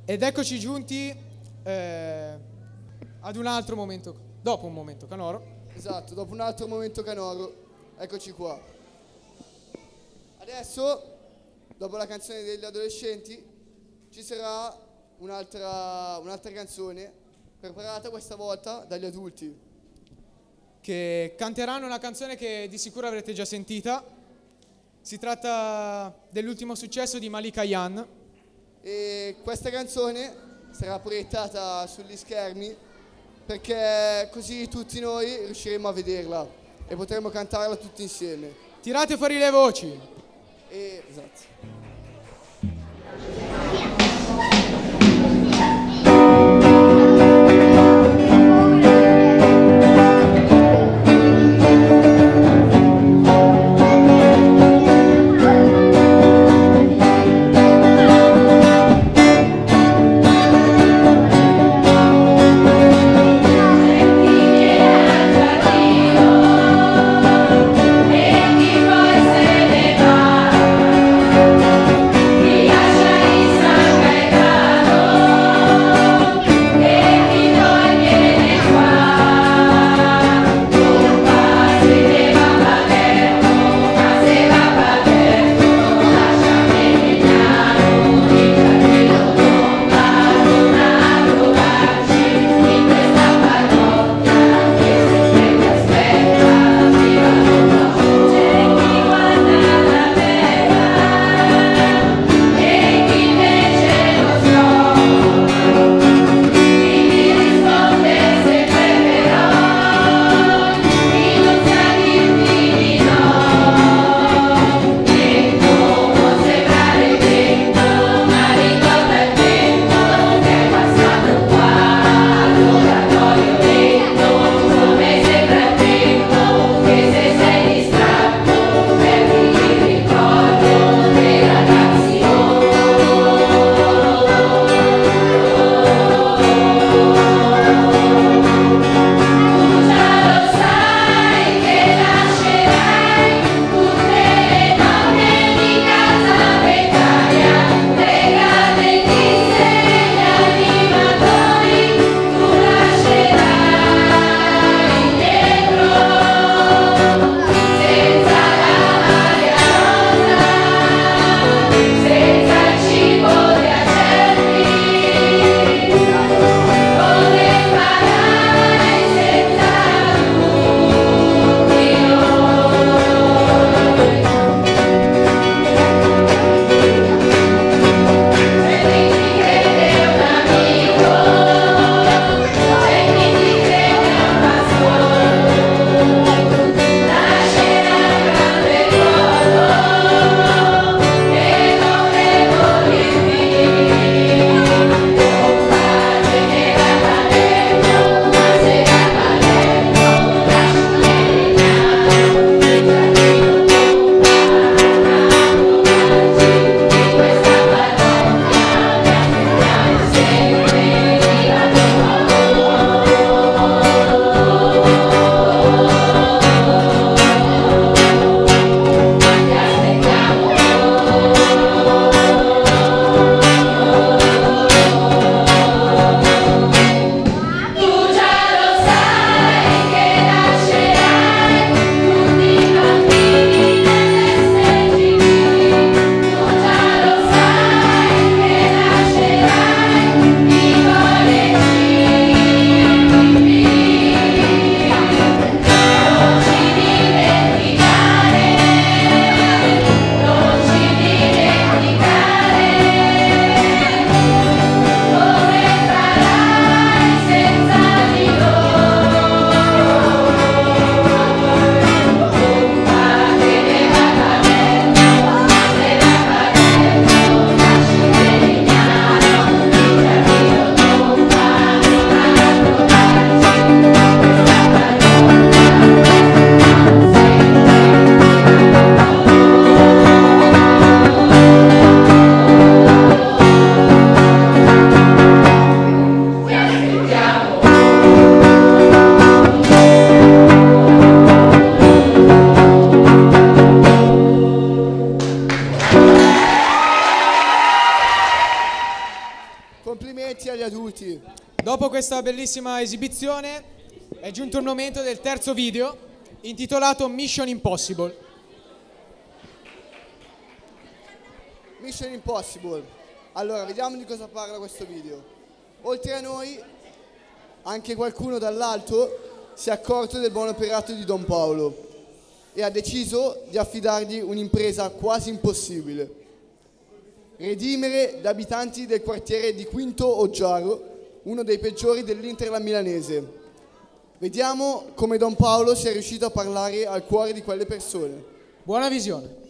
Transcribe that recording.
Ed eccoci giunti ad un altro momento, dopo un momento canoro. Esatto, dopo un altro momento canoro, eccoci qua. Adesso, dopo la canzone degli adolescenti, ci sarà un'altra canzone preparata questa volta dagli adulti, Che canteranno una canzone che di sicuro avrete già sentita. Si tratta dell'ultimo successo di Malika Yan. e questa canzone sarà proiettata sugli schermi perché così tutti noi riusciremo a vederla e potremo cantarla tutti insieme. Tirate fuori le voci. Esatto. complimenti agli adulti. Dopo questa bellissima esibizione è giunto il momento del terzo video intitolato Mission Impossible. Mission Impossible. Allora, vediamo di cosa parla questo video. Oltre a noi, anche qualcuno dall'alto si è accorto del buon operato di Don Paolo e ha deciso di affidargli un'impresa quasi impossibile: redimere gli abitanti del quartiere di Quinto Oggiaro, uno dei peggiori dell'Interland milanese. Vediamo come Don Paolo sia riuscito a parlare al cuore di quelle persone. Buona visione.